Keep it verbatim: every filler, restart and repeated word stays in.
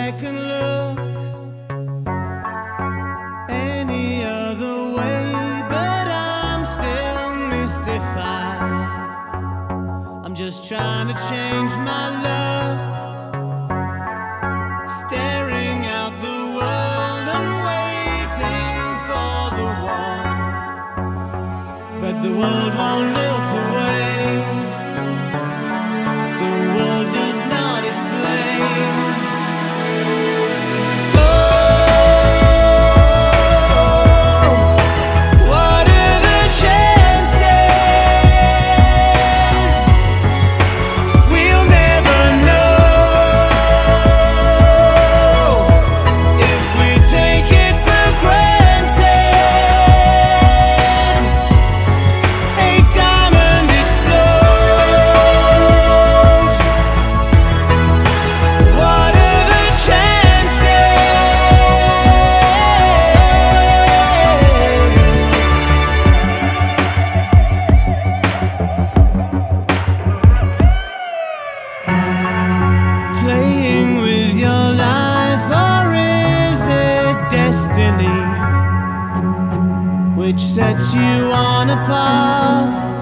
I can look any other way, but I'm still mystified. I'm just trying to change my luck, staring out the world and waiting for the one, but the world won't look away. The world does not explain. Playing with your life, or is it destiny which sets you on a path